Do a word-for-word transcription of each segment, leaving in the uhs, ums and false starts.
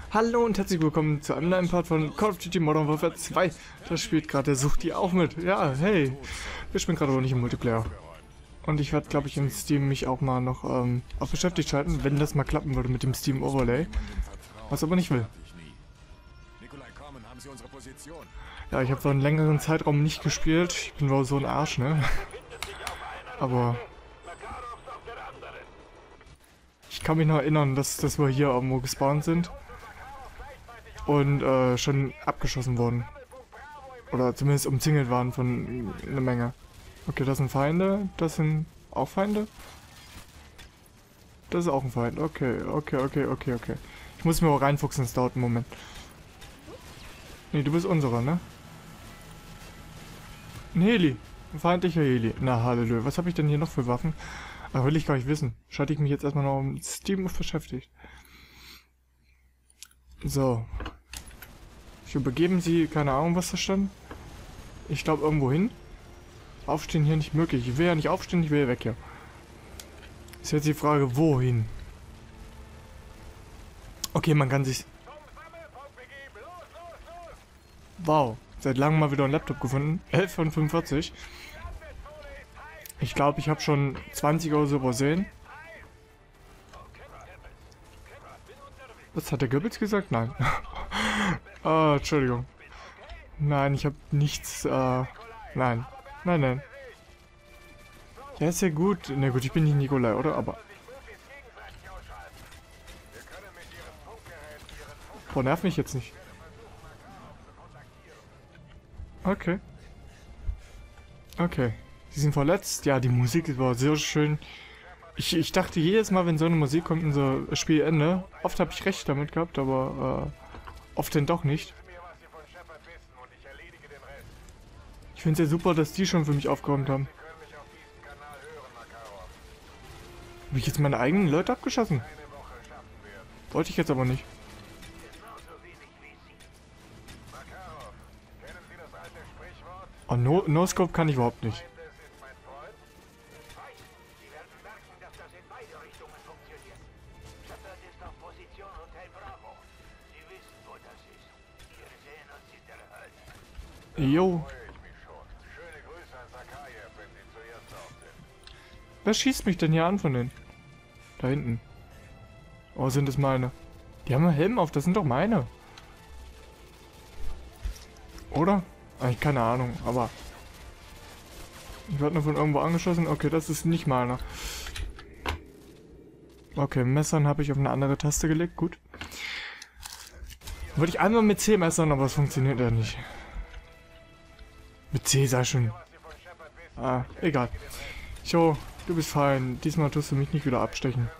Hallo und herzlich willkommen zu einem neuen Part von Call of Duty Modern Warfare zwei. Das spielt gerade der Sucht die auch mit. Ja, hey. Wir spielen gerade aber nicht im Multiplayer. Und ich werde, glaube ich, in Steam mich auch mal noch ähm, auf beschäftigt schalten, wenn das mal klappen würde mit dem Steam Overlay. Was aber nicht will. Ja, ich habe so einen längeren Zeitraum nicht gespielt. Ich bin wohl so ein Arsch, ne? Aber ich kann mich noch erinnern, dass, dass wir hier irgendwo gespawnt sind. Und äh, schon abgeschossen wurden. Oder zumindest umzingelt waren von einer Menge. Okay, das sind Feinde. Das sind auch Feinde. Das ist auch ein Feind. Okay, okay, okay, okay, okay. Ich muss mir auch reinfuchsen, es dauert einen Moment. Nee, du bist unserer, ne? Ein Heli. Ein feindlicher Heli. Na, Halleluja. Was habe ich denn hier noch für Waffen? Ach, will ich gar nicht wissen. Schalte ich mich jetzt erstmal noch um Steam beschäftigt. So. Ich übergeben Sie, keine Ahnung, was da stand. Ich glaube irgendwo hin. Aufstehen hier nicht möglich. Ich will ja nicht aufstehen, ich will ja weg hier. Ist jetzt die Frage, wohin? Okay, man kann sich... Wow, seit langem mal wieder einen Laptop gefunden. elf von fünfundvierzig. Ich glaube, ich habe schon zwanzig oder so übersehen. Was hat der Goebbels gesagt? Nein. Ah, Entschuldigung. Nein, ich habe nichts, äh... Nein. Nein, nein. Ja, ist ja gut. Na gut, ich bin nicht Nikolai, oder? Aber... Boah, nerv mich jetzt nicht. Okay. Okay. Sie sind verletzt. Ja, die Musik war sehr schön. Ich, ich dachte jedes Mal, wenn so eine Musik kommt, in so Spielende, oft habe ich recht damit gehabt, aber äh, oft denn doch nicht. Ich finde es ja super, dass die schon für mich aufgeräumt haben. Habe ich jetzt meine eigenen Leute abgeschossen? Wollte ich jetzt aber nicht. Oh, no, no Scope kann ich überhaupt nicht. Jo. Wer schießt mich denn hier an von denen? Da hinten. Oh, sind es meine? Die haben einen Helm auf, das sind doch meine. Oder? Eigentlich keine Ahnung, aber... Ich werde nur von irgendwo angeschossen. Okay, das ist nicht meiner. Okay, Messern habe ich auf eine andere Taste gelegt. Gut. Würde ich einmal mit C messern, aber es funktioniert ja nicht. Mit C sei schon. Ah, egal. Jo, du bist fein. Diesmal tust du mich nicht wieder abstechen.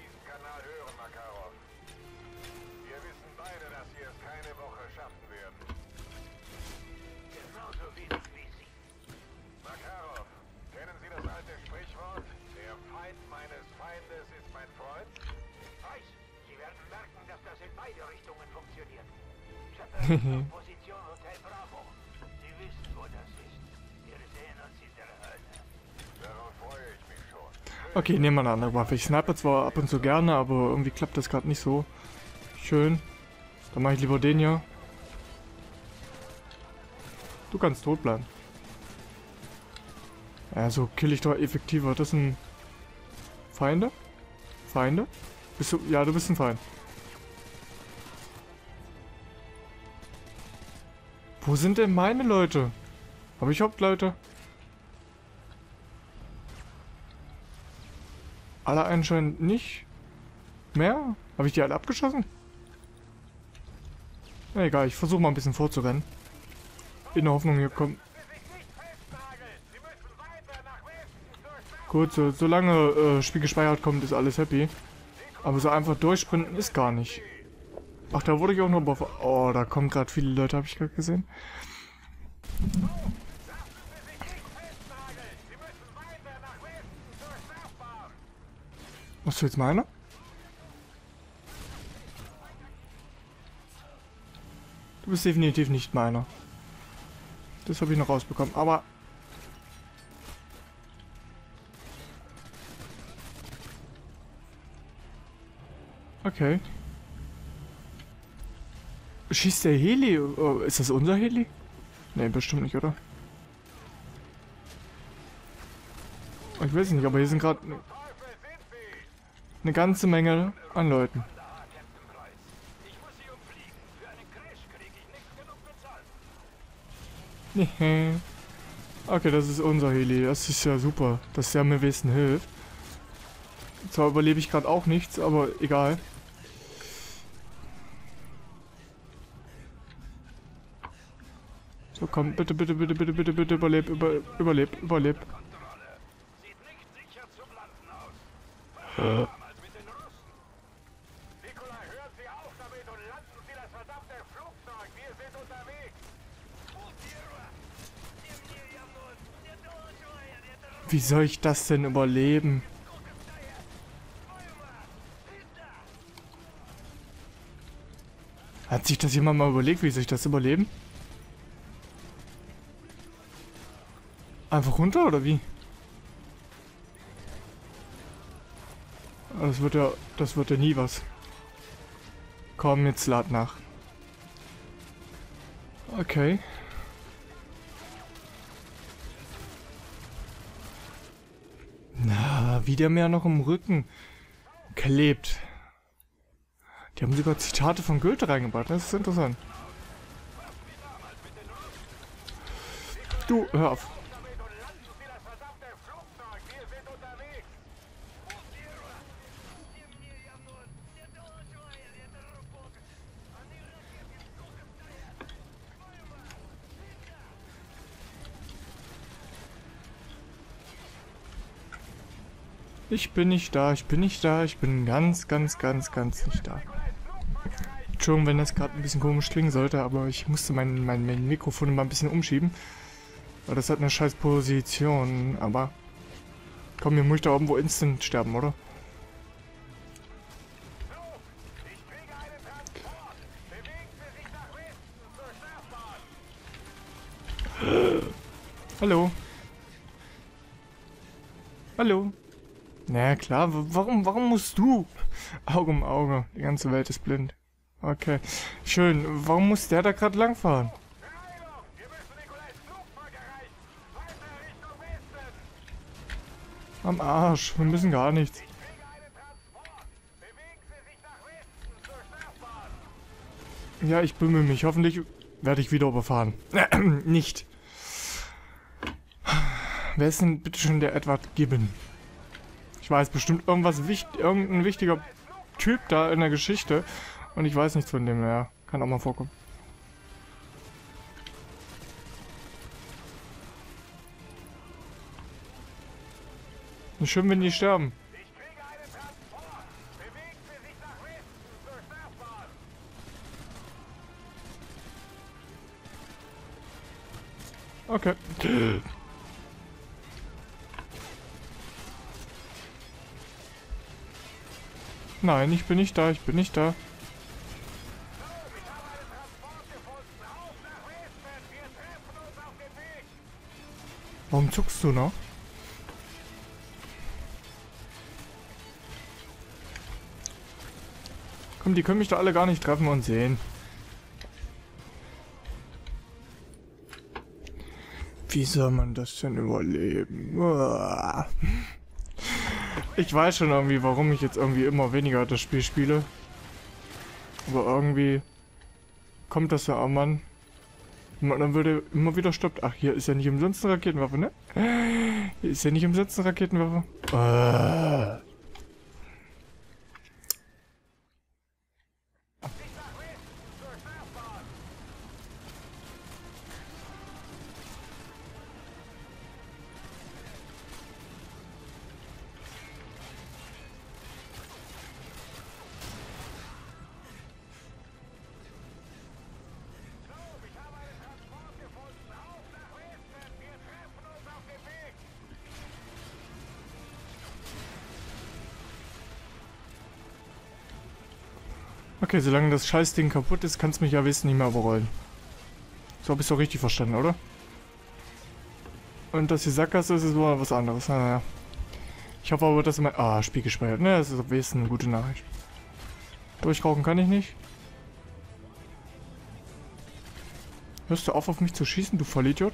Okay, nehmen wir eine andere Waffe. Ich snipe zwar ab und zu gerne, aber irgendwie klappt das gerade nicht so schön. Dann mache ich lieber den hier. Du kannst tot bleiben. Ja, so kill ich doch effektiver. Das sind Feinde? Feinde? Bist du? Ja, du bist ein Feind. Wo sind denn meine Leute? Habe ich Hauptleute? Alle anscheinend nicht. Mehr? Habe ich die alle abgeschossen? Na egal, ich versuche mal ein bisschen vorzurennen. In der Hoffnung, hier kommt... Gut, so, solange äh, Spiel gespeichert kommt, ist alles happy. Aber so einfach durchsprinten ist gar nicht. Ach, da wurde ich auch noch... Oh, da kommen gerade viele Leute, habe ich gerade gesehen. Was du jetzt meine? Du bist definitiv nicht meiner. Das habe ich noch rausbekommen, aber... Okay. Schießt der Heli? Oh, ist das unser Heli? Ne, bestimmt nicht, oder? Ich weiß nicht, aber hier sind gerade eine ne ganze Menge an Leuten. Nee. Okay, das ist unser Heli. Das ist ja super, dass der mir wenigstens hilft. Zwar überlebe ich gerade auch nichts, aber egal. So, komm, bitte, bitte, bitte, bitte, bitte, bitte, überleb, über, überleb, überleb. Äh. Wie soll ich das denn überleben? Hat sich das jemand mal überlegt, wie soll ich das überleben? Einfach runter oder wie? Das wird ja, das wird ja nie was. Komm, jetzt lad nach. Okay. Na, wie der mir noch im Rücken klebt. Die haben sogar Zitate von Goethe reingebracht. Das ist interessant. Du, hör auf. Ich bin nicht da, ich bin nicht da, ich bin ganz, ganz, ganz, ganz nicht da. Entschuldigung, wenn das gerade ein bisschen komisch klingen sollte, aber ich musste mein, mein, mein Mikrofon mal ein bisschen umschieben. Weil das hat eine scheiß Position, aber... Komm, hier muss ich da irgendwo instant sterben, oder? Hallo? Hallo? Na klar, warum, warum musst du? Auge um Auge, die ganze Welt ist blind. Okay, schön. Warum muss der da gerade langfahren? Am Arsch, wir müssen gar nichts. Ja, ich bemühe mich. Hoffentlich werde ich wieder überfahren. Nicht. Wer ist denn bitte schon der Edward Gibbon? Ich weiß bestimmt irgendwas wichtig, irgendein wichtiger Typ da in der Geschichte. Und ich weiß nichts von dem, ja. Kann auch mal vorkommen. Nicht schön, wenn die sterben. Okay. Nein, ich bin nicht da, ich bin nicht da. Warum zuckst du noch? Komm, die können mich da alle gar nicht treffen und sehen. Wie soll man das denn überleben? Uah. Ich weiß schon irgendwie, warum ich jetzt irgendwie immer weniger das Spiel spiele. Aber irgendwie kommt das ja auch, Mann. Und dann würde immer wieder stoppt. Ach, hier ist ja nicht umsonst eine Raketenwaffe, ne? Hier ist ja nicht umsonst eine Raketenwaffe. Uh. Okay, solange das Scheißding kaputt ist, kannst du mich ja wissen nicht mehr überrollen. So habe ich es doch richtig verstanden, oder? Und dass die Sackgasse ist, ist wohl was anderes. Naja. Ich hoffe aber, dass mein... Ah, Spiel gespeichert. Ne, das ist am besten eine gute Nachricht. Durchrauchen kann ich nicht. Hörst du auf, auf mich zu schießen, du Vollidiot?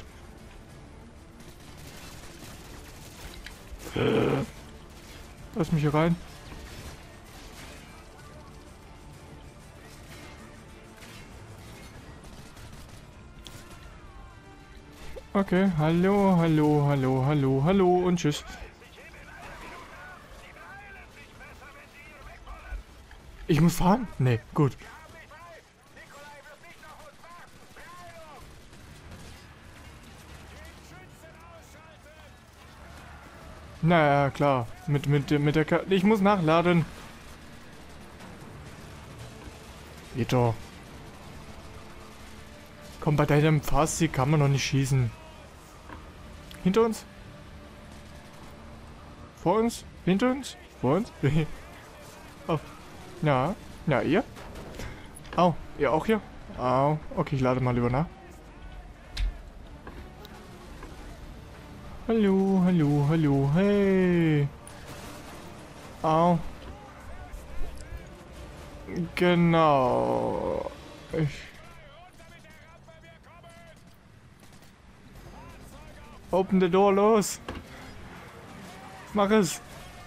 Äh. Lass mich hier rein. Okay, hallo, hallo, hallo, hallo, hallo und tschüss. Ich muss fahren? Nee, gut. Naja, klar. Mit, mit, mit der Ka Ich muss nachladen. Geht doch. Komm, bei deinem Fasti kann man noch nicht schießen. Hinter uns? Vor uns? Hinter uns? Vor uns? Oh. Ja. Ja, ihr? Au. Ihr auch hier? Au. Okay, ich lade mal lieber nach. Hallo, hallo, hallo, hey. Au. Genau. Ich... Open the door, los. Mach es.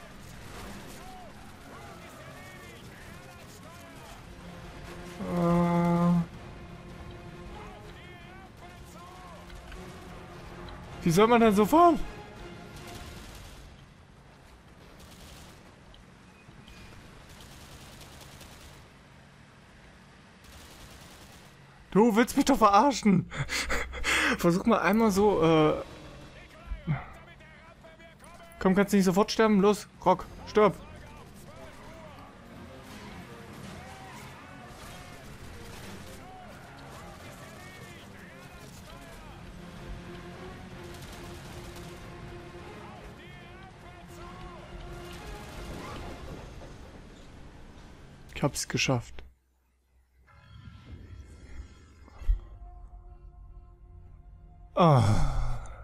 Äh. Wie soll man denn so fahren? Du willst mich doch verarschen. Versuch mal einmal so, äh... Komm, kannst du nicht sofort sterben? Los, Rock, stirb. Ich hab's geschafft. Ah.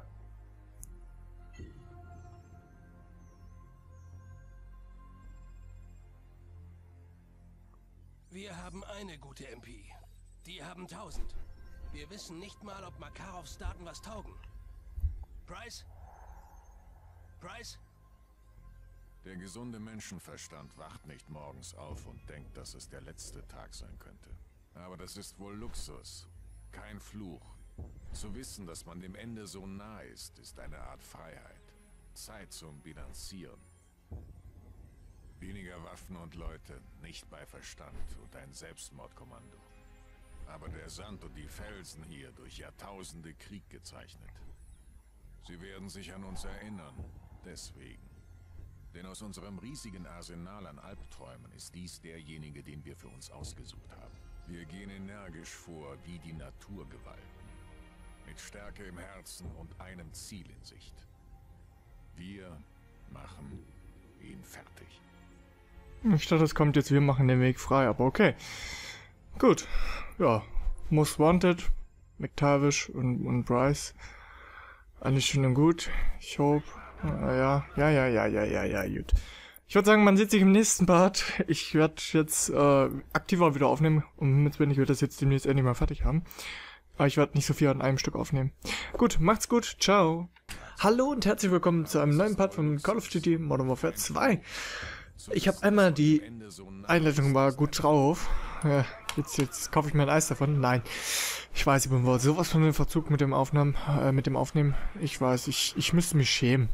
Wir haben eine gute M P. Die haben tausend. Wir wissen nicht mal, ob Makarovs Daten was taugen. Price? Price? Der gesunde Menschenverstand wacht nicht morgens auf und denkt, dass es der letzte Tag sein könnte. Aber das ist wohl Luxus, kein Fluch. Zu wissen, dass man dem Ende so nah ist, ist eine Art Freiheit. Zeit zum Bilanzieren. Weniger Waffen und Leute, nicht bei Verstand und ein Selbstmordkommando. Aber der Sand und die Felsen hier durch Jahrtausende Krieg gezeichnet. Sie werden sich an uns erinnern, deswegen. Denn aus unserem riesigen Arsenal an Albträumen ist dies derjenige, den wir für uns ausgesucht haben. Wir gehen energisch vor wie die Naturgewalten. Mit Stärke im Herzen und einem Ziel in Sicht. Wir machen ihn fertig. Ich dachte, es kommt jetzt, wir machen den Weg frei, aber okay. Gut. Ja. Most Wanted, McTavish und, und Bryce. Alles schön und gut. Ich hoffe. Äh, ja, ja, ja, ja, ja, ja, ja, gut. Ich würde sagen, man sieht sich im nächsten Part. Ich werde jetzt äh, aktiver wieder aufnehmen. Und jetzt bin ich das jetzt demnächst endlich mal fertig haben. Aber ich werde nicht so viel an einem Stück aufnehmen. Gut, macht's gut. Ciao. Hallo und herzlich willkommen zu einem neuen Part von Call of Duty Modern Warfare zwei. Ich habe einmal die Einleitung war gut drauf. Ja, jetzt, jetzt kaufe ich mir ein Eis davon. Nein, ich weiß, ich bin wohl sowas von dem Verzug mit dem Aufnahmen, äh, mit dem Aufnehmen. Ich weiß, ich, ich müsste mich schämen.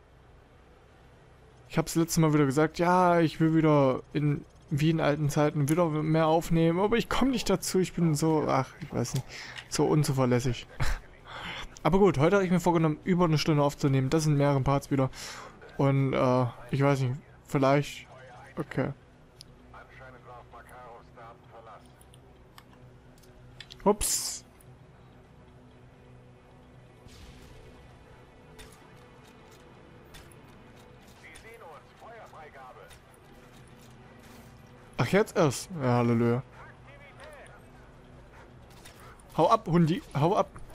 Ich habe es letztes Mal wieder gesagt, ja, ich will wieder in wie in alten Zeiten wieder mehr aufnehmen, aber ich komme nicht dazu. Ich bin so, ach, ich weiß nicht, so unzuverlässig. Aber gut, heute habe ich mir vorgenommen, über eine Stunde aufzunehmen. Das sind mehrere Parts wieder. Und, äh, ich weiß nicht, vielleicht, okay. Ups. Ach, jetzt erst? Ja, Halleluja. Hau ab, Hundi. Hau ab.